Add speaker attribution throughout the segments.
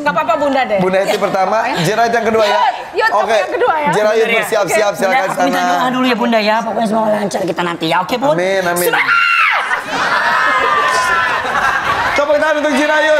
Speaker 1: Nggak apa-apa Bunda deh.
Speaker 2: Bunda Eti pertama, Jirayut yang kedua ya.
Speaker 1: Oke. Yang kedua ya.
Speaker 2: Jirayut bersiap-siap, silakan sana.
Speaker 3: Minta doa dulu ya Bunda ya, pokoknya semoga lancar kita nanti ya. Oke Bun.
Speaker 2: Amin, amin. Tepuk tangan untuk Jirayut.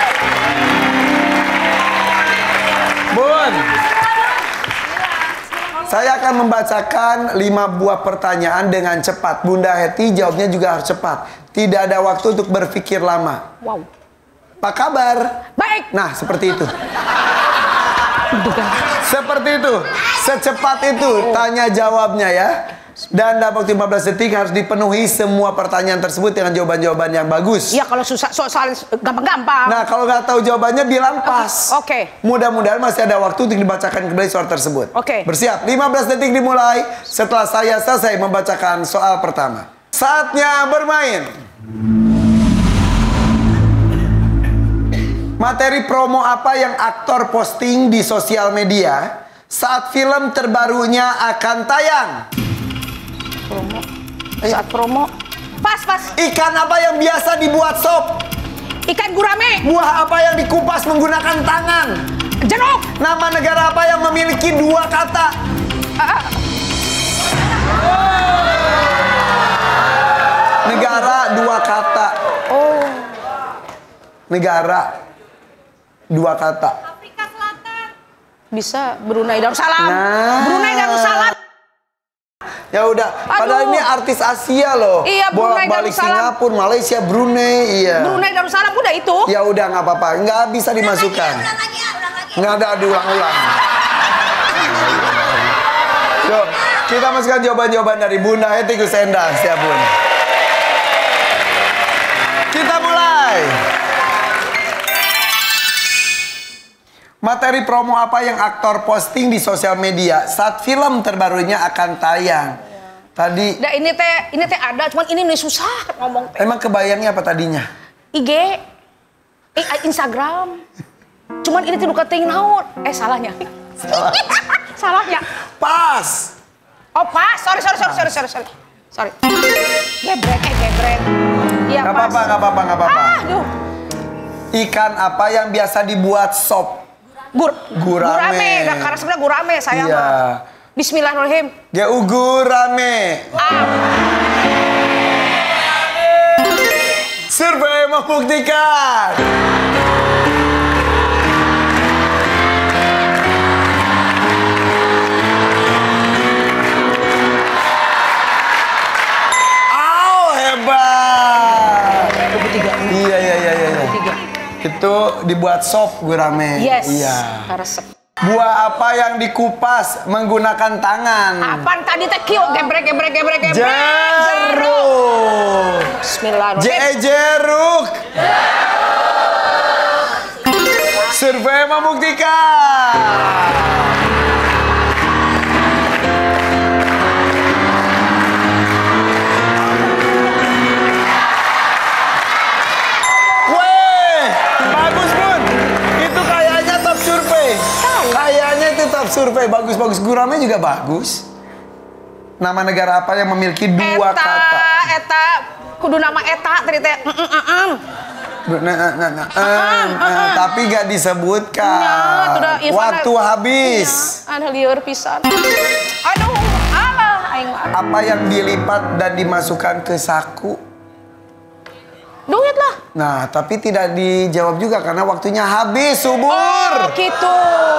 Speaker 2: Bun, saya akan membacakan 5 buah pertanyaan dengan cepat. Bunda Eti jawabnya juga harus cepat. Tidak ada waktu untuk berpikir lama.
Speaker 1: Wow.
Speaker 2: Apa kabar?
Speaker 1: Baik.
Speaker 2: Nah, seperti itu. Seperti itu. Secepat itu tanya jawabnya ya. Dan dalam waktu 15 detik harus dipenuhi semua pertanyaan tersebut dengan jawaban-jawaban yang bagus.
Speaker 1: Iya, kalau susah soal gampang-gampang.
Speaker 2: Nah, kalau nggak tahu jawabannya bilang pas.
Speaker 1: Oke.
Speaker 2: Mudah-mudahan masih ada waktu untuk dibacakan kembali soal tersebut.
Speaker 1: Oke.
Speaker 2: Bersiap. 15 detik dimulai setelah saya selesai membacakan soal pertama. Saatnya bermain. Materi promo apa yang aktor posting di sosial media saat film terbarunya akan tayang?
Speaker 1: Promo. Saat promo. Pas.
Speaker 2: Ikan apa yang biasa dibuat sop?
Speaker 1: Ikan gurame.
Speaker 2: Buah apa yang dikupas menggunakan tangan?
Speaker 1: Jeruk.
Speaker 2: Nama negara apa yang memiliki 2 kata? Negara 2 kata.
Speaker 1: Oh.
Speaker 2: Negara 2 kata.
Speaker 1: Afrika Selatan. Bisa Brunei Darussalam.
Speaker 2: Nah.
Speaker 1: Brunei Darussalam.
Speaker 2: Ya udah, padahal ini artis Asia loh.
Speaker 1: Iya, Brunei
Speaker 2: bolak-balik
Speaker 1: Darussalam.
Speaker 2: Singapura, Malaysia, Brunei, iya.
Speaker 1: Brunei Darussalam udah itu.
Speaker 2: Ya udah nggak apa-apa, nggak bisa dimasukkan.
Speaker 1: Ulang lagi.
Speaker 2: Nggak ada diulang-ulang. Yuk, kita masukkan jawaban-jawaban dari Bunda Eti Kusenda, siap Bun. Kita mulai. Materi promo apa yang aktor posting di sosial media saat film terbarunya akan tayang? Tadi.
Speaker 1: Nah, ini teh ada, cuman ini susah ngomong teh.
Speaker 2: Emang kebayangnya apa tadinya?
Speaker 1: IG, Instagram. Cuman ini tidur keting naon. Salahnya. Salahnya.
Speaker 2: Pas.
Speaker 1: Oh pas, sorry. Sorry. Gebrek. Iya pas.
Speaker 2: Nggak apa-apa.
Speaker 1: Aduh.
Speaker 2: Ikan apa yang biasa dibuat sop? Gurame.
Speaker 1: Nah, karena sebenarnya gurame saya
Speaker 2: iya.
Speaker 1: mah. Bismillahirrahmanirrahim.
Speaker 2: Gurame. Survei membuktikan. Hebat. Iya. Itu dibuat sop gurame.
Speaker 1: Yes.
Speaker 2: Iya.
Speaker 1: Resep.
Speaker 2: Buah apa yang dikupas menggunakan tangan?
Speaker 1: Apaan tadi teh kieu gebrek.
Speaker 2: Jeruk.
Speaker 1: Bismillahirrahmanirrahim.
Speaker 2: Jeruk. Survei membuktikan. Top survei bagus. Gurame juga bagus. Nama negara apa yang memiliki 2 kata?
Speaker 1: Eta kudu nama eta tadi teh.
Speaker 2: Tapi gak disebutkan. Waktu habis.
Speaker 1: Ada liur pisan. Aduh, aing.
Speaker 2: Apa yang dilipat dan dimasukkan ke saku?
Speaker 1: Duit lah.
Speaker 2: Nah, tapi tidak dijawab juga karena waktunya habis, subur.
Speaker 1: Oh, gitu.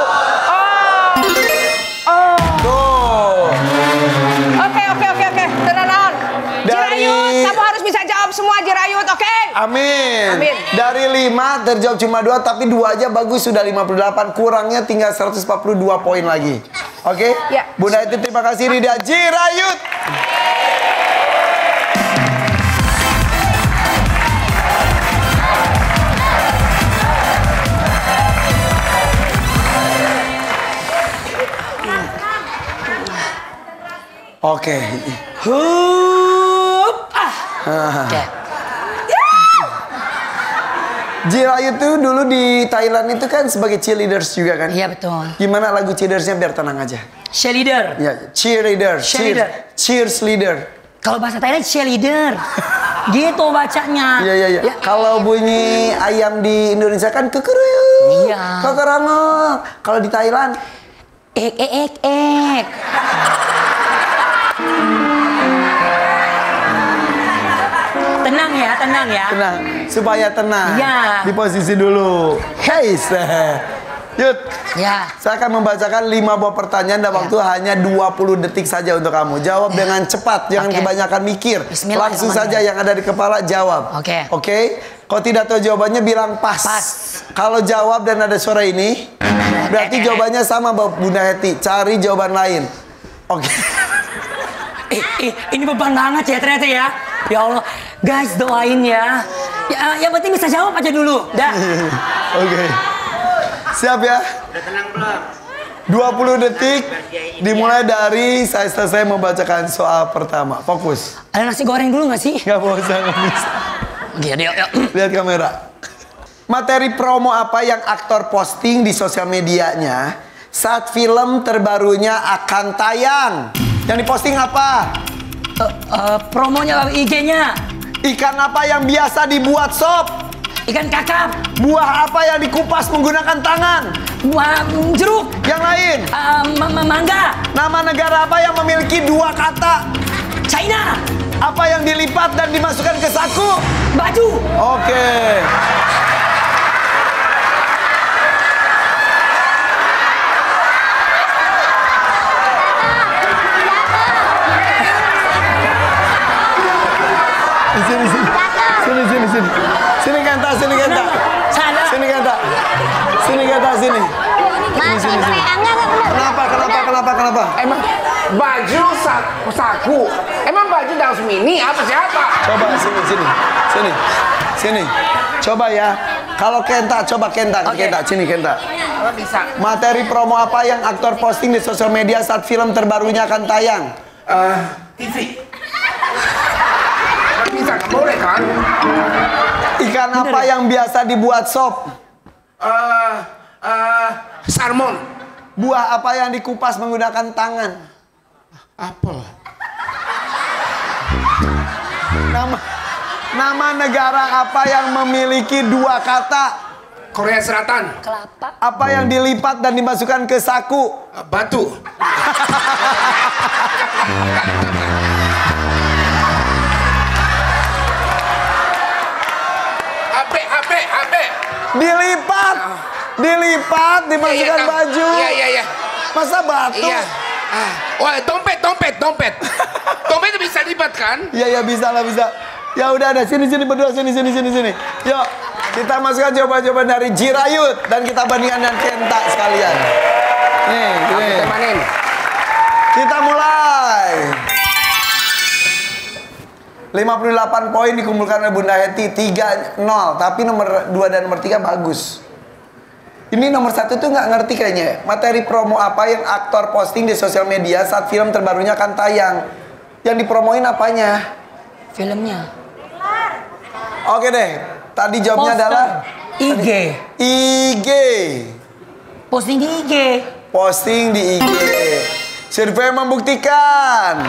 Speaker 2: Tuh.
Speaker 1: Oke. Tenang. Jirayut, kamu harus bisa jawab semua Jirayut, oke?
Speaker 2: Amin. Dari 5 terjawab cuma 2, tapi 2 aja bagus, sudah 58. Kurangnya tinggal 142 poin lagi. Oke?
Speaker 1: Ya.
Speaker 2: Bunda Eti terima kasih, Rida Jirayut. Oke. Jirayut itu dulu di Thailand itu kan sebagai cheerleaders juga kan?
Speaker 3: Iya betul.
Speaker 2: Gimana lagu cheerleadersnya biar tenang aja?
Speaker 3: Cheerleader.
Speaker 2: Ya, cheerleader. Cheers leader.
Speaker 3: Kalau bahasa Thailand cheerleader. Gitu bacanya.
Speaker 2: Iya. Kalau bunyi ayam di Indonesia kan kekeruyuk.
Speaker 3: Iya.
Speaker 2: Kakarangok. Kalau di Thailand,
Speaker 3: Ek. Tenang ya.
Speaker 2: tenang. Supaya tenang.
Speaker 3: Iya.
Speaker 2: Di posisi dulu. Hey, Yud.
Speaker 3: Ya.
Speaker 2: Saya akan membacakan 5 buah pertanyaan dan waktu hanya 20 detik saja untuk kamu. Jawab dengan cepat, jangan
Speaker 3: Oke.
Speaker 2: kebanyakan mikir. Langsung saja yang ada di kepala jawab.
Speaker 3: Oke.
Speaker 2: Oke? Kalau tidak tahu jawabannya bilang pas. Kalau jawab dan ada suara ini, berarti jawabannya sama Bunda Heti. Cari jawaban lain. Oke.
Speaker 3: Ini beban banget ya ternyata ya. Ya Allah, guys doain ya. Yang penting bisa jawab aja dulu. Dah.
Speaker 2: Oke. Siap ya?
Speaker 4: Udah tenang belum?
Speaker 2: 20 detik dimulai dari saya selesai membacakan soal pertama. Fokus.
Speaker 3: Ada nasi goreng dulu nggak sih?
Speaker 2: Nggak bisa, nggak bisa.
Speaker 3: Oke, yuk.
Speaker 2: Lihat kamera. Materi promo apa yang aktor posting di sosial medianya saat film terbarunya akan tayang? Yang diposting apa?
Speaker 3: Promonya IG-nya.
Speaker 2: Ikan apa yang biasa dibuat sop?
Speaker 3: Ikan kakap.
Speaker 2: Buah apa yang dikupas menggunakan tangan?
Speaker 3: Buah jeruk.
Speaker 2: Yang lain?
Speaker 3: Mangga.
Speaker 2: Nama negara apa yang memiliki 2 kata?
Speaker 3: China.
Speaker 2: Apa yang dilipat dan dimasukkan ke saku?
Speaker 3: Baju.
Speaker 2: Oke. Sini Kenta.
Speaker 3: Salah.
Speaker 2: Sini. Kenapa?
Speaker 4: Emang baju saku. Emang baju daus mini apa siapa?
Speaker 2: Coba sini. Coba ya. Kalau Kenta, coba Kenta. Sini Kenta.
Speaker 4: Oh, bisa.
Speaker 2: Materi promo apa yang aktor posting di sosial media saat film terbarunya akan tayang?
Speaker 4: TV. Nggak bisa, nggak boleh kan?
Speaker 2: Ikan apa yang biasa dibuat sop?
Speaker 4: Salmon.
Speaker 2: Buah apa yang dikupas menggunakan tangan?
Speaker 4: Apel.
Speaker 2: Nama negara apa yang memiliki 2 kata?
Speaker 4: Korea Selatan.
Speaker 3: Kelapa.
Speaker 2: Apa yang dilipat dan dimasukkan ke saku?
Speaker 4: Batu. HP.
Speaker 2: Dilipat, dimasukkan baju.
Speaker 4: Iya.
Speaker 2: Masa batu?
Speaker 4: Iya. Wah, dompet. Dompet bisa lipat kan?
Speaker 2: Iya, bisa. Ya udah ada, sini berdua, sini. Yuk, kita masukkan jawaban-jawaban dari Jirayut dan kita bandingkan dengan Kenta sekalian. Nih.
Speaker 4: Temanin.
Speaker 2: Kita mulai. 58 poin dikumpulkan oleh Bunda Heti, 3-0. Tapi nomor 2 dan nomor 3 bagus. Ini nomor 1 tuh nggak ngerti kayaknya. Materi promo apa yang aktor posting di sosial media saat film terbarunya akan tayang? Yang dipromoin apanya?
Speaker 3: Filmnya.
Speaker 2: Oke deh. Tadi jawabnya
Speaker 3: Poster.
Speaker 2: adalah IG.
Speaker 3: Posting di IG.
Speaker 2: Posting di IG. Survei membuktikan.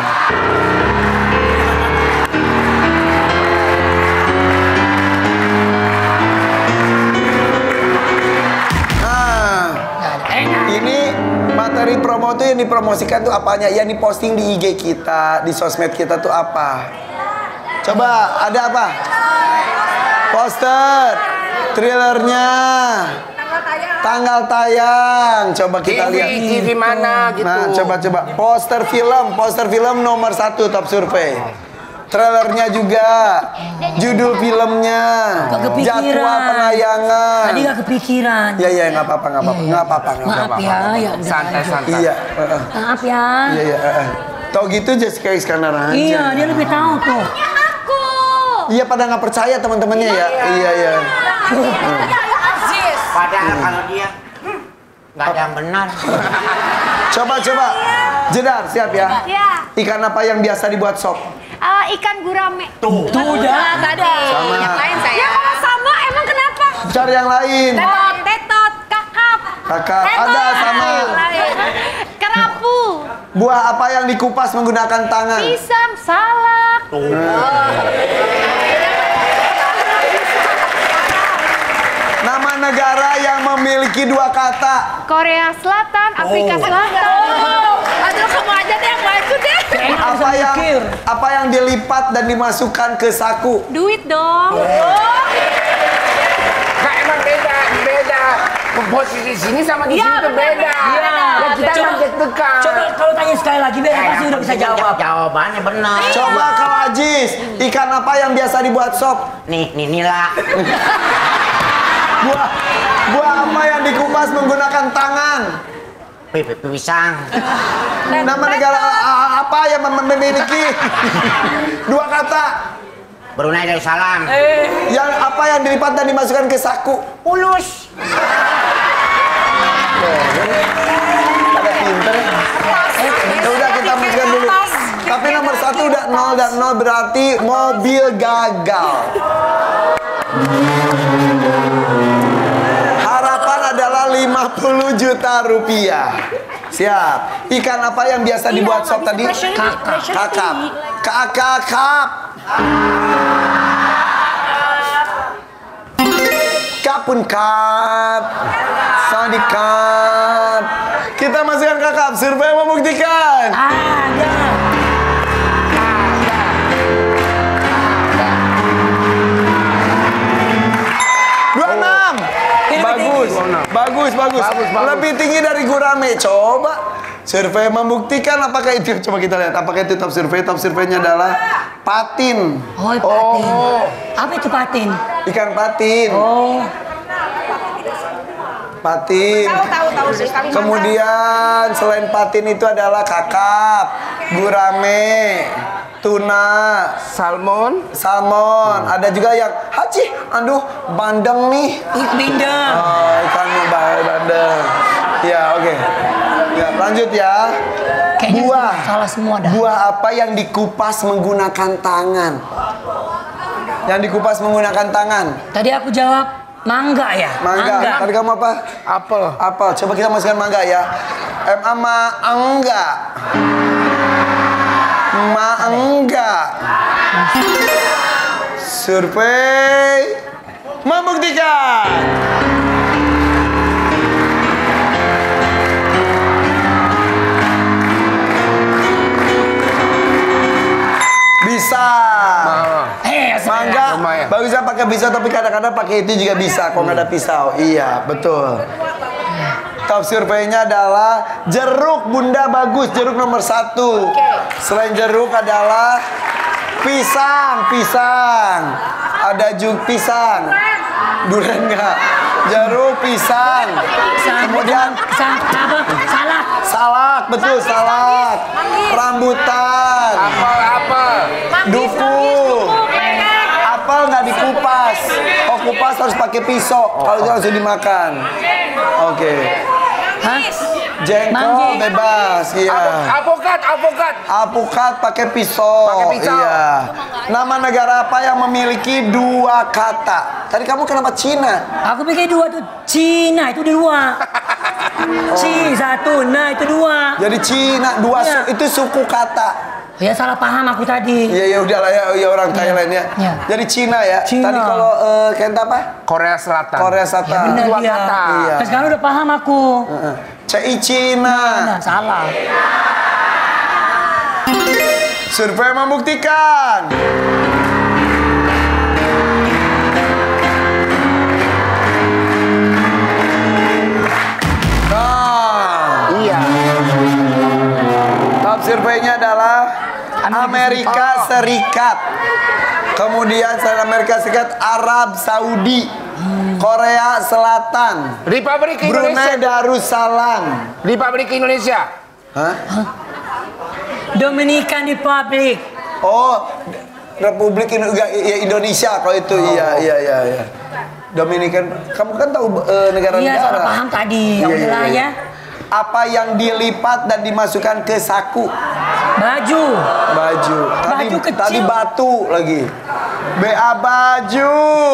Speaker 2: Ini materi promo tuh yang dipromosikan tuh apanya? Yang diposting di IG kita, di sosmed kita tuh apa? Coba, ada apa? Poster, trailernya, tanggal tayang. Coba kita lihat.
Speaker 4: TV mana gitu.
Speaker 2: Nah, coba. Poster film nomor 1 top survei. Trailernya juga, judul filmnya,
Speaker 3: Gak kepikiran.
Speaker 2: jadwal penayangan.
Speaker 3: Tadi gak kepikiran.
Speaker 2: Iya, nggak apa-apa.
Speaker 3: Maaf ya.
Speaker 4: Santai.
Speaker 2: Iya,
Speaker 3: Maaf ya.
Speaker 2: iya. Tau gitu Jessica Iskandar aja.
Speaker 3: Iya, dia lebih tahu tuh.
Speaker 2: Iya, pada nggak percaya teman-temannya ya. Iya.
Speaker 5: Padahal kalau dia nggak ada yang benar.
Speaker 2: Coba. Jedar, siap ya.
Speaker 6: Ya,
Speaker 2: Ikan apa yang biasa dibuat sop?
Speaker 6: ikan gurame.
Speaker 3: Tuh udah.
Speaker 6: Tadi.
Speaker 2: Sama.
Speaker 6: Yang lain saya. Ya kalau sama emang kenapa?
Speaker 2: Cari yang lain.
Speaker 6: Tetot, kakap.
Speaker 2: Kakak,
Speaker 6: Tetot.
Speaker 2: ada sama.
Speaker 6: Kerapu.
Speaker 2: Buah apa yang dikupas menggunakan tangan?
Speaker 6: Pisang, salak.
Speaker 2: Nama negara yang memiliki dua kata?
Speaker 6: Korea Selatan, Afrika Selatan.
Speaker 1: Aduh, kamu aja deh yang maju deh.
Speaker 2: Apa yang dilipat dan dimasukkan ke saku?
Speaker 6: Duit dong.
Speaker 4: Kak, emang beda. Posisi sini sama di
Speaker 6: Iya,
Speaker 4: sini tuh
Speaker 6: bener,
Speaker 4: beda.
Speaker 6: bener.
Speaker 4: Ya, kita
Speaker 3: Coba-
Speaker 4: emang deg-degan.
Speaker 3: Coba kalau tanya sekali lagi, Beda pasti udah bisa jawab.
Speaker 5: Jawabannya benar.
Speaker 2: Coba kalau Ajis, ikan apa yang biasa dibuat sop?
Speaker 5: Nih Nila.
Speaker 2: Buah apa yang dikupas menggunakan tangan?
Speaker 5: Pisang.
Speaker 2: Nama negara apa yang memiliki dua kata?
Speaker 5: Brunei Darussalam.
Speaker 2: Yang apa yang dilipat dan dimasukkan ke saku?
Speaker 5: Ulus.
Speaker 2: Ada pinter. Ya udah kita masukkan dulu. Tapi nomor 1 udah 0 dan 0 berarti mobil gagal. Harapan adalah 50 juta rupiah. Siap. Ikan apa yang biasa dibuat sop tadi? Kakap. Kakap. Kapun kap. Sandi kap. Kita masukkan kakap. Survei membuktikan.
Speaker 3: Ada.
Speaker 2: Bagus. Lebih tinggi dari gurame. Coba. Survei membuktikan apakah itu. Coba kita lihat. Apakah itu top survei? Top surveinya adalah patin.
Speaker 3: Oh, patin. Apa itu patin?
Speaker 2: Ikan patin.
Speaker 3: Oh.
Speaker 2: Patin.
Speaker 1: Tahu sih. Kalimantan.
Speaker 2: Kemudian selain patin itu adalah kakap, gurame, tuna,
Speaker 4: Salmon.
Speaker 2: Ada juga yang haji, aduh, bandeng nih.
Speaker 3: Bindeng.
Speaker 2: Oh, ikan bandeng. Ya, oke. Ya, lanjut ya.
Speaker 3: Kayaknya
Speaker 2: Buah.
Speaker 3: salah semua dah.
Speaker 2: Buah apa yang dikupas menggunakan tangan? Yang dikupas menggunakan tangan.
Speaker 3: Tadi aku jawab mangga ya.
Speaker 2: Mangga. Tadi kamu apa? Apel. Coba kita masukkan mangga ya. Mangga. Survei membuktikan. Bisa. Mangga.
Speaker 4: Lumayan.
Speaker 2: Bagusnya pakai pisau tapi kadang-kadang pakai itu juga bisa kalau nggak ada pisau. Iya, betul. Top surveinya adalah jeruk. Bunda bagus, jeruk nomor 1. Selain jeruk adalah pisang. Ada juga pisang. Durian enggak? Jeruk, pisang. Kemudian
Speaker 3: apa?
Speaker 2: salak, betul, salak. Rambutan.
Speaker 4: Apel.
Speaker 2: Duku. Apel nggak dikupas. Kalau kupas harus pakai pisau. Kalau itu langsung dimakan. Oke.
Speaker 3: Hah?
Speaker 2: Jengkol
Speaker 3: Mangga.
Speaker 2: bebas, iya.
Speaker 4: Alpukat.
Speaker 2: Pakai pisau.
Speaker 4: Pakai pisau.
Speaker 2: Iya. Nama negara apa yang memiliki dua kata? Tadi kamu kenapa Cina?
Speaker 3: Aku pikir 2 tuh Cina itu 2. C1, nah itu 2.
Speaker 2: Jadi Cina dua
Speaker 3: Iya.
Speaker 2: itu suku kata.
Speaker 3: Ya salah paham aku tadi.
Speaker 2: Iya udahlah ya orang Thailand ya.
Speaker 3: Iya.
Speaker 2: Jadi Cina ya.
Speaker 3: Cina.
Speaker 2: Tadi kalau Kenta apa?
Speaker 4: Korea Selatan.
Speaker 2: Korea
Speaker 3: Ya
Speaker 2: Selatan.
Speaker 3: benar
Speaker 4: Dua
Speaker 3: dia.
Speaker 4: kata.
Speaker 2: Iya.
Speaker 3: Nah, sekarang udah paham aku.
Speaker 2: CI Cina.
Speaker 3: Nah, salah.
Speaker 2: Survei membuktikan. Nah,
Speaker 4: Iya.
Speaker 2: top surveinya adalah Amerika Serikat. Kemudian selain Amerika Serikat, Arab Saudi, Korea Selatan,
Speaker 4: Republik
Speaker 2: Brunei
Speaker 4: Indonesia.
Speaker 2: Darussalam.
Speaker 4: Republik Indonesia.
Speaker 2: Hah?
Speaker 3: Dominican Republic.
Speaker 2: Oh, Republik Indonesia kalau itu. Iya. Dominikan, kamu kan tahu negara-negara.
Speaker 3: Iya, salah paham tadi. Ya udahlah ya.
Speaker 2: Apa yang dilipat dan dimasukkan ke saku?
Speaker 3: Baju.
Speaker 2: Baju.
Speaker 3: Baju kecil.
Speaker 2: Tadi batu lagi. BA baju.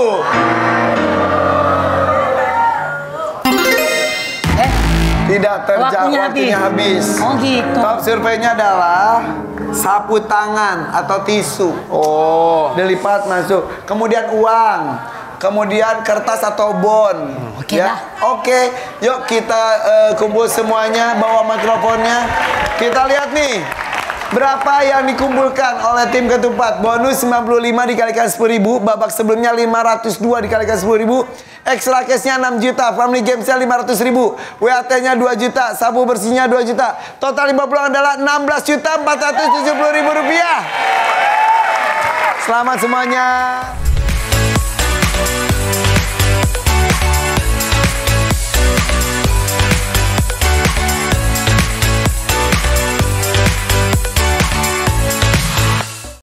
Speaker 2: Tidak terjawab, waktunya habis.
Speaker 3: Oh gitu.
Speaker 2: Top surveinya adalah sapu tangan atau tisu.
Speaker 4: Oh.
Speaker 2: Dilipat masuk. Kemudian uang. kemudian kertas atau bon.
Speaker 3: Oke
Speaker 2: ya. Oke, yuk kita kumpul semuanya, bawa mikrofonnya. Kita lihat nih. Berapa yang dikumpulkan oleh tim ketupat? Bonus 95 dikalikan 10.000. Babak sebelumnya 502 dikalikan 10.000. Extra cashnya 6 juta. Family gamesnya 500.000. WAT-nya 2 juta. Sabu bersihnya 2 juta. Total 50 adalah 16.470.000 rupiah. Selamat semuanya.